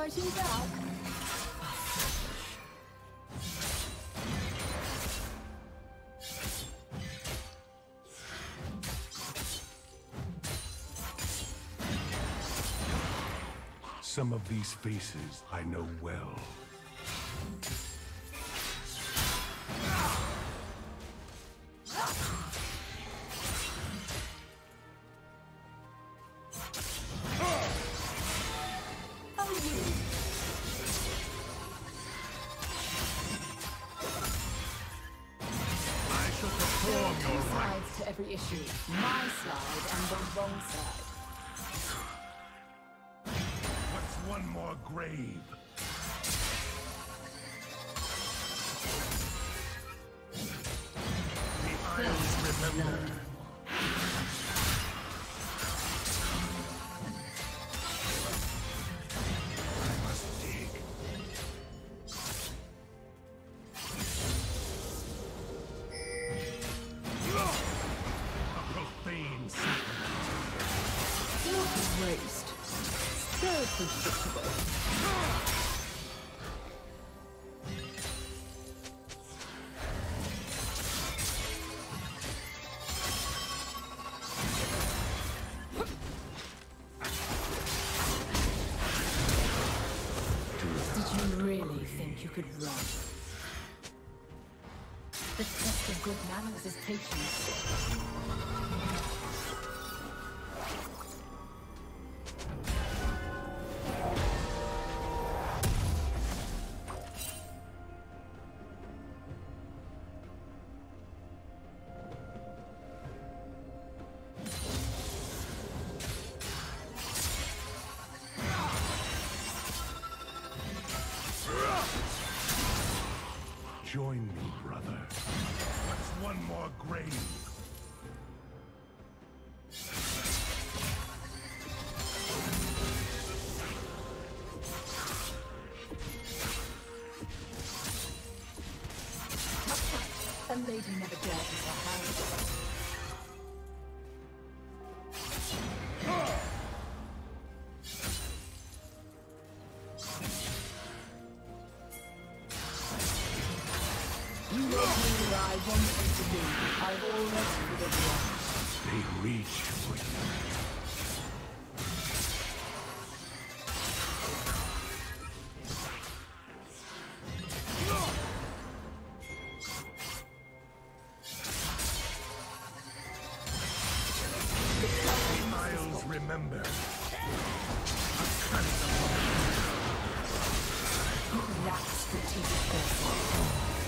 fighting back. Some of these faces I know well. Every issue, my side and the wrong side. What's one more grave? The Isles remember. I must dig. Waste. So predictable. Did you really think you could run? The test of good manners is patience. Join me, brother. What's one more grave? A lady never dared to say hi. You will do what I want you to do. I've already forgiven you. They reach for you. Remember, a custom. You lack strategic foresight.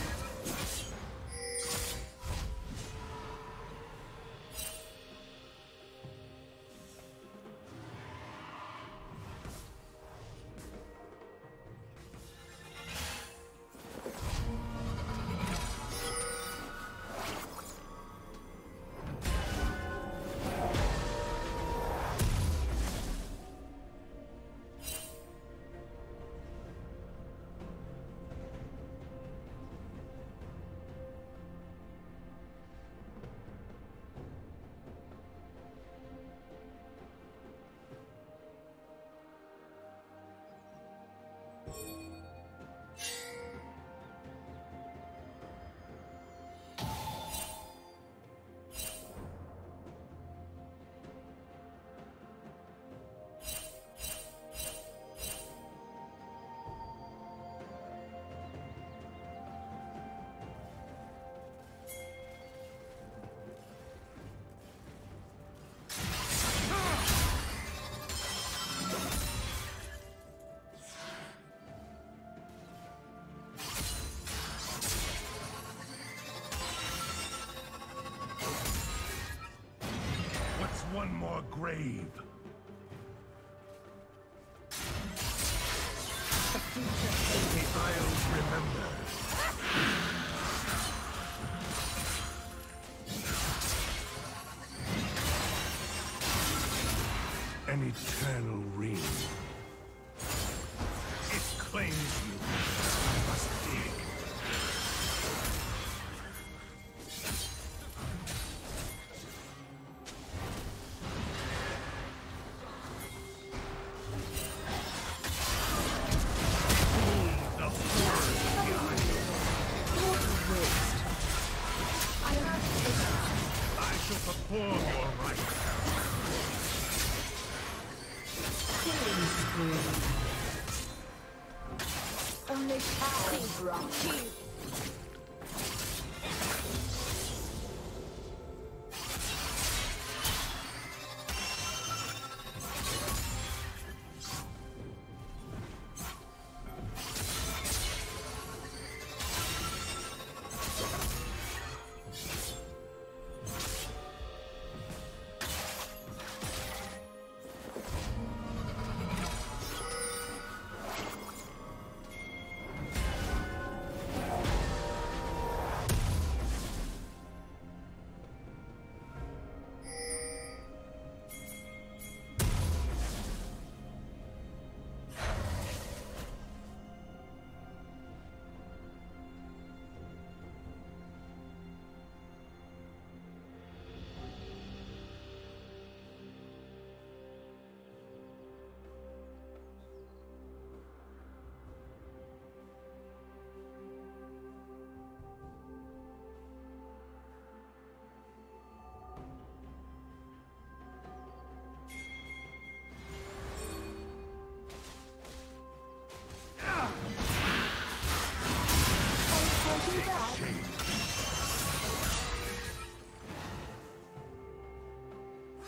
One more grave. The Isles remember. An eternal ring. It claims you. I must dig.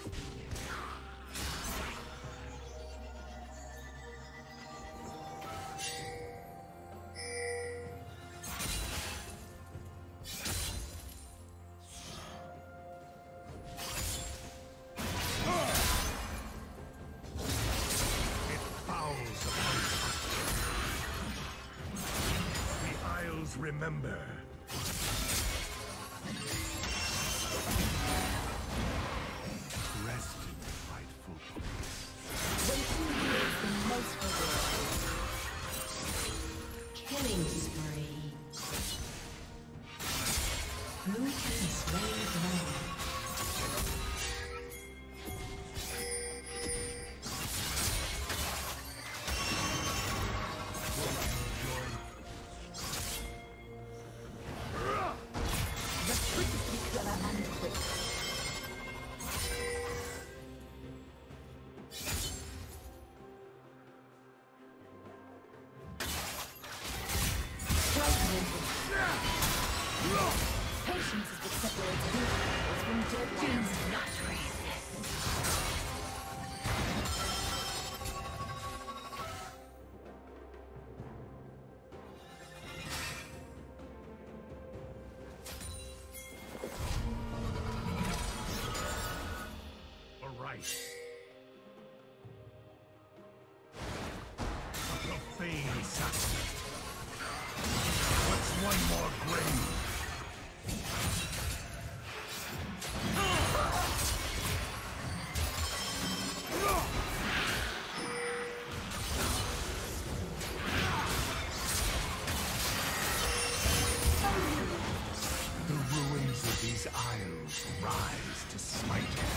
Remember. Rest in frightful peace. Waiting is the most rewarding. Killing spree. Blue team slain dragon. Patience is what separates good from dead ones. Not All right. A profane sacrament. What's one more grave? The ruins of these isles rise to smite you.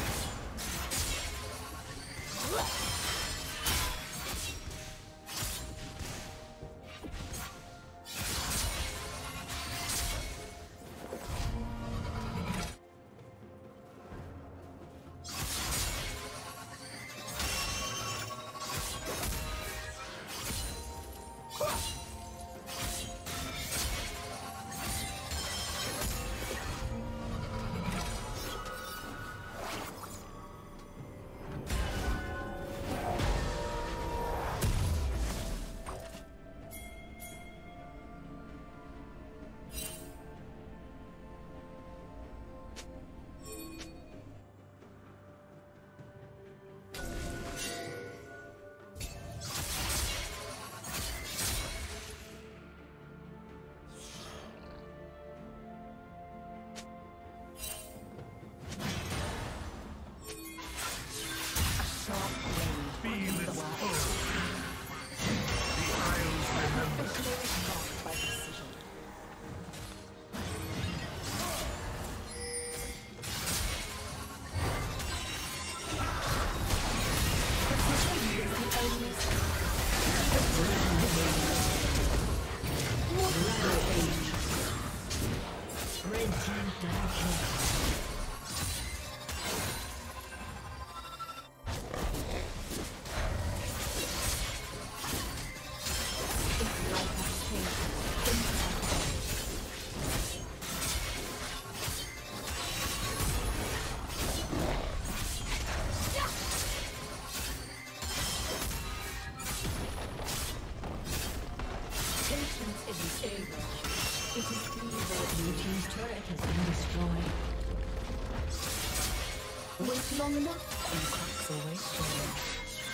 Wait long enough, and cracks always show.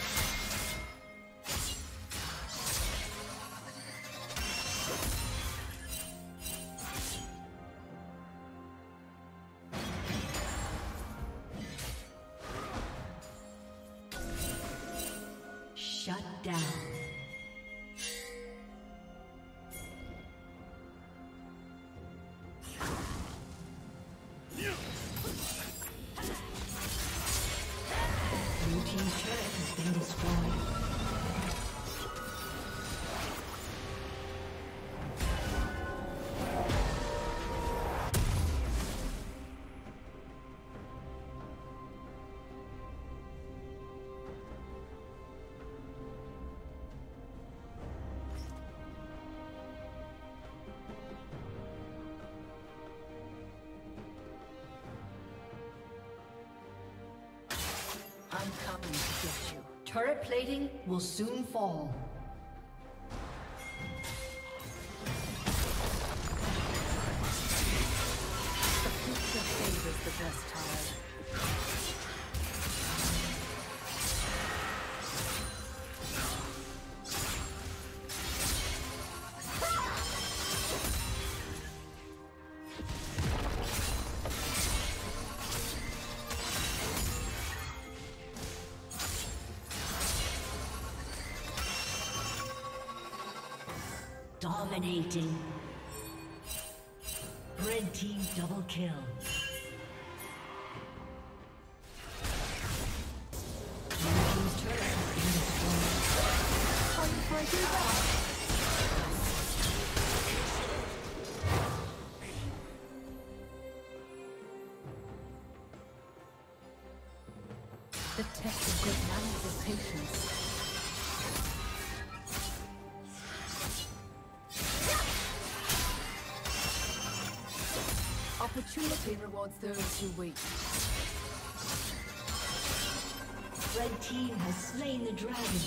Shut down. Blue team's turret has been destroyed. Turret plating will soon fall. The future favors the best tired. Dominating. Red team double kill. Blue team's turret has been destroyed. Time for a good back. The test of good manners is patience. Opportunity rewards those who wait. Red team has slain the dragon.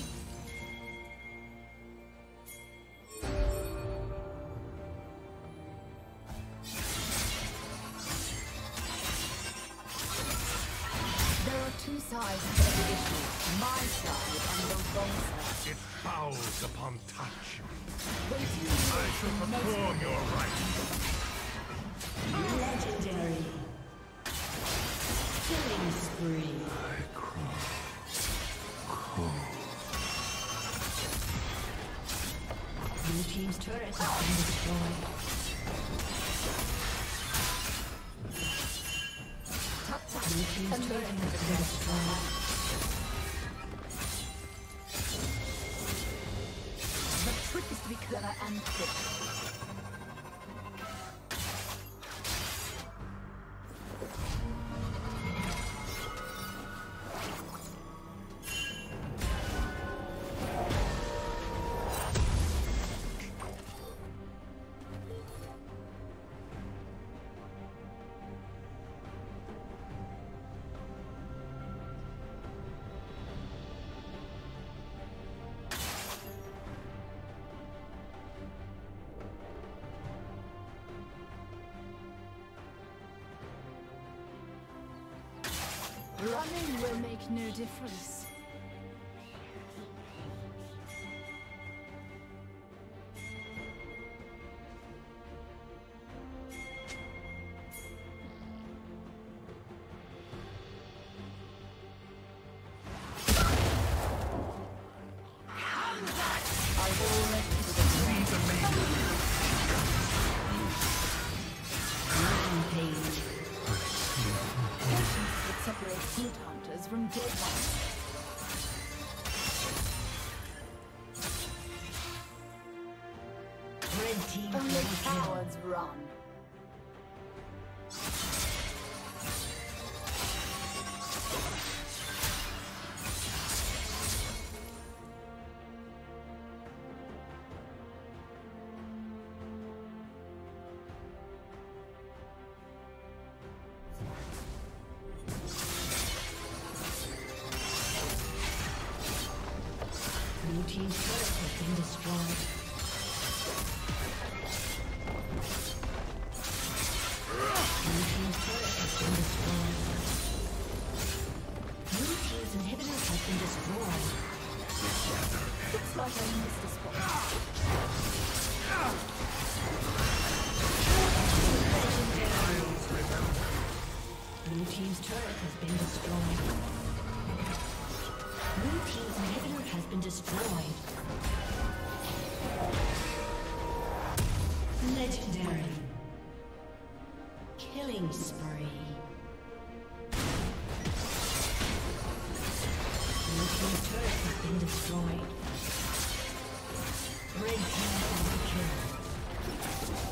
There are two sides to every issue. My side and the wrong side. It bows upon touch. Waiting I shall perform your rites. Legendary. Killing spree. I crawl. Blue team's turret has been destroyed. tap tap. Blue team's turret has been destroyed. The trick is to be clever and quick. Running will make no difference. Good hunters from dead ones. Red team Only double kill. cowards run. Blue team's turret has been destroyed. Blue team's turret has been destroyed. Blue team's inhibitor has been destroyed. Looks like I missed a spot. Blue team's turret has been destroyed. Blue team's inhibitor has been destroyed. Legendary. Killing spree. Blue team's turret has been destroyed. Red team double kill.